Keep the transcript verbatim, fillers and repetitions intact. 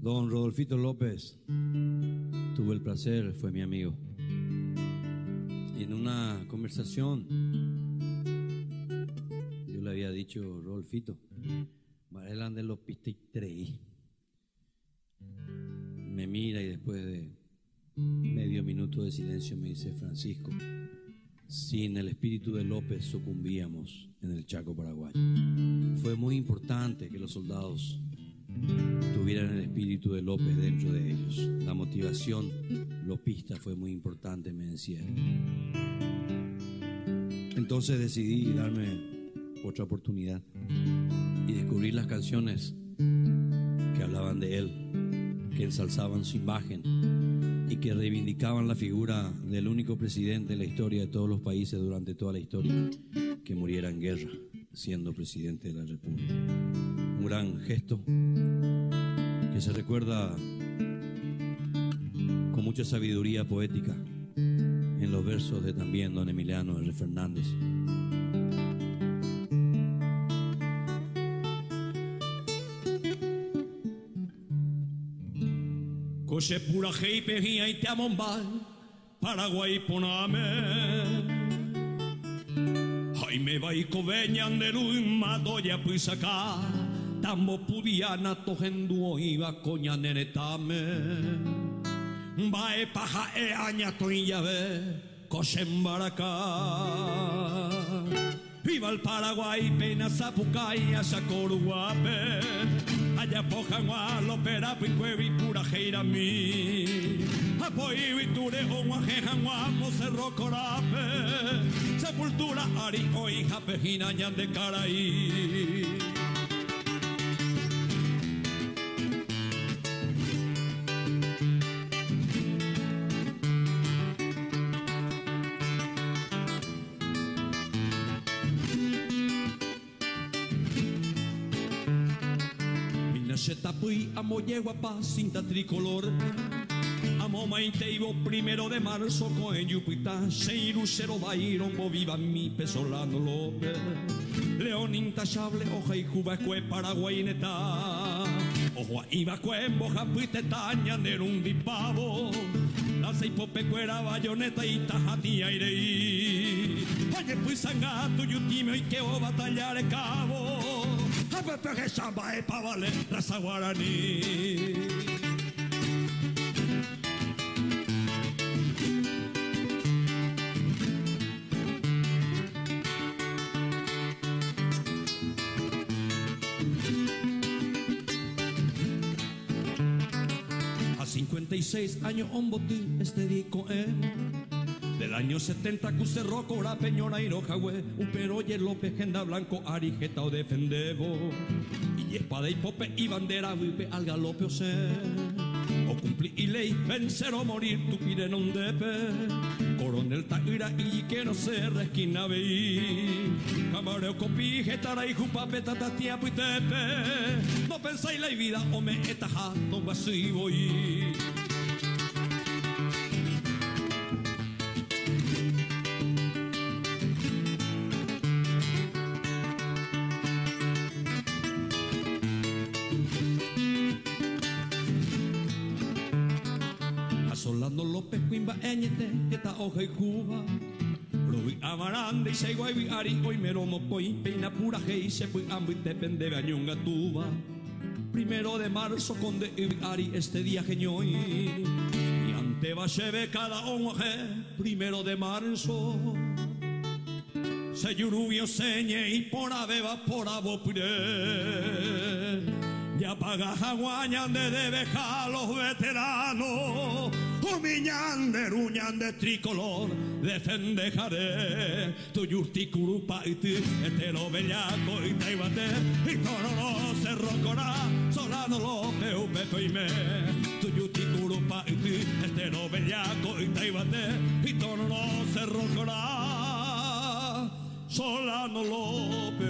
Don Rodolfito López, tuve el placer, fue mi amigo. Y en una conversación, yo le había dicho, Rodolfito, Marelán de los Pisteitrei. Me mira y después de medio minuto de silencio me dice, Francisco, sin el espíritu de López sucumbíamos en el Chaco paraguayo. Fue muy importante que los soldados tuvieran el espíritu de López dentro de ellos. La motivación lopista fue muy importante, me decía. Entonces decidí darme otra oportunidad y descubrir las canciones que hablaban de él, que ensalzaban su imagen y que reivindicaban la figura del único presidente en la historia de todos los países durante toda la historia que muriera en guerra siendo presidente de la República. Un gran gesto que se recuerda con mucha sabiduría poética en los versos de también don Emiliano R. Fernández. Coche pura heipe hia y te amombal, Paraguay poname. Jaime Baico veñan de Luima doya puisacá, tambo pudiana tojenduo iba coña nenetame. Bae paja e aña toya ve, coche embaracá. Viva el Paraguay, pena zapucay, asacoruape. Allá pojanua, lopera, picuevi, pura jeira mi. Apoyo y ture, o guajejanua, mocerro corape. Sepultura, ari, o hija, pejina, ñan de caraí. Tapui, amo yegua paz, cinta tricolor. Amo maiteibo, primero de marzo, coen yupita, seiru cero bairon, bo viva mi pesolano López. León intachable, hoja y juba cue paraguaineta. Ojo iba cuen, boja puite taña, nerundi pavo. La seipope cuera, bayoneta y tajatía irei. Oye, pues sangato, yutime y que o batallar el cabo. Pepe samba e pavale, raza guaraní. A cincuenta y seis años ombotí este disco eh. Del año setenta Cucerro, Cora, Peñora, Irojahue, Upero, y López, Genda Blanco, Arijeta o Defendebo. Y espada y pope y bandera, vive al galope o se. O cumplir y ley, vencer o morir, tu pide non depe. Coronel Taira y que no se resquina veí. Camareo, copi, getara y jupa, petata, tía, puitepe. No pensáis la vida o me etaja, no así voy. Solano López, Quimba, Eñete, Eta, Hoja y Cuba. Rubi, Amaranda y Seguay, Ari, hoy Meromo, Poi, Peina, Pura, Gei, Sepui, Ambo y Depende, Gañunga, Tuba. Primero de marzo, Conde, Ari, este día, Geñoy. Y ante Bacheve, cada onge, primero de marzo. Se lluvio, señe y por abeba, por abopire. Ya paga jaguañan de debeja a los veteranos. Humiñan de ruñan de tricolor, defendejaré tu yurticurupa y ti, etero bellaco y taibate, y tororo cerro corá, solano López, upeto y me, tu yurticurupa y ti, etero bellaco y taibate, y tororo cerro corá, solano López.